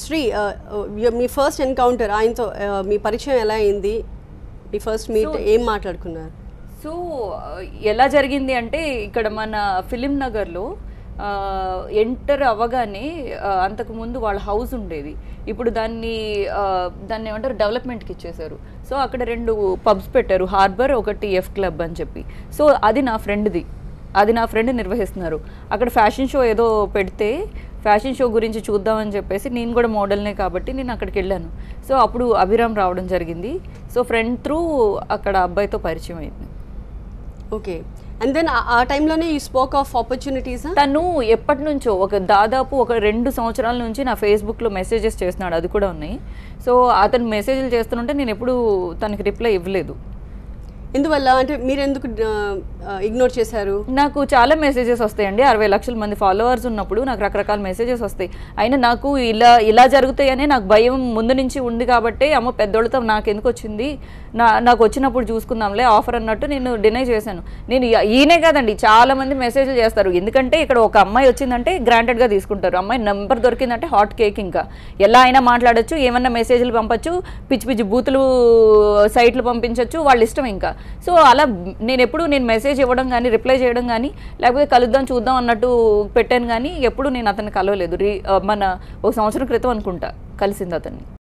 శ్రీ మీ first encounter ఆయనతో మీ పరిచయం ఎలా అయింది? మీ ఫస్ట్ మీట్ ఏం మాట్లాడుకున్నారు? సో ఎలా జరిగింది అంటే ఇక్కడ మన ఫిలిం నగర్లో ఎంటర్ అవ్వగానే అంతకుముందు వాళ్ళ హౌస్ ఉండేది. ఇప్పుడు దాన్ని ఏమంటారు డెవలప్మెంట్కి ఇచ్చేశారు. సో అక్కడ 2 పబ్స్ పెట్టారు, హార్బర్, ఒకటి ఎఫ్ క్లబ్ అని చెప్పి. సో అది నా ఫ్రెండ్ నిర్వహిస్తున్నారు. అక్కడ ఫ్యాషన్ షో ఏదో పెడితే ఫ్యాషన్ షో గురించి చూద్దామని చెప్పేసి, నేను కూడా మోడల్నే కాబట్టి నేను అక్కడికి వెళ్ళాను. సో అప్పుడు అభిరామ్ రావడం జరిగింది. సో ఫ్రెండ్ త్రూ అక్కడ అబ్బాయితో పరిచయం అయింది. ఓకే. అండ్ దెన్ ఆ టైంలోనే యూ స్పోక్ ఆఫ్ ఆపర్చునిటీస్. తను ఎప్పటి నుంచో దాదాపు 2 సంవత్సరాల నుంచి నా ఫేస్బుక్లో మెసేజెస్ చేస్తున్నాడు, అది కూడా ఉన్నాయి. సో అతను మెసేజ్లు చేస్తుంటే నేను ఎప్పుడు తనకి రిప్లై ఇవ్వలేదు. ఎందువల్ల అంటే మీరు ఎందుకు ఇగ్నోర్ చేశారు? నాకు చాలా మెసేజెస్ వస్తాయండి. 60 లక్షల మంది ఫాలోవర్స్ ఉన్నప్పుడు నాకు రకరకాల మెసేజెస్ వస్తాయి. అయినా నాకు ఇలా జరుగుతాయనే నాకు భయం ముందు నుంచి ఉంది కాబట్టి, అమ్మ పెద్దోళ్ళతో నాకు ఎందుకు వచ్చింది, నాకు వచ్చినప్పుడు చూసుకుందాంలే ఆఫర్ అన్నట్టు నేను డినై చేశాను. నేను ఈయనే కాదండి, చాలా మంది మెసేజ్లు చేస్తారు. ఎందుకంటే ఇక్కడ ఒక అమ్మాయి వచ్చిందంటే గ్రాంటెడ్గా తీసుకుంటారు. అమ్మాయి నెంబర్ దొరికిందంటే హాట్ కేక్, ఇంకా ఎలా అయినా మాట్లాడచ్చు, ఏమన్నా మెసేజ్లు పంపచ్చు, పిచ్చి పిచ్చి బూతులు సైట్లు పంపించవచ్చు, వాళ్ళ ఇష్టం ఇంకా. సో అలా నేను మెసేజ్ ఇవ్వడం కానీ, రిప్లై చేయడం కానీ, లేకపోతే కలుద్దాం చూద్దాం అన్నట్టు పెట్టాను కానీ ఎప్పుడు నేను అతన్ని కలవలేదు. మన 1 సంవత్సరం క్రితం అనుకుంటా కలిసింది అతన్ని.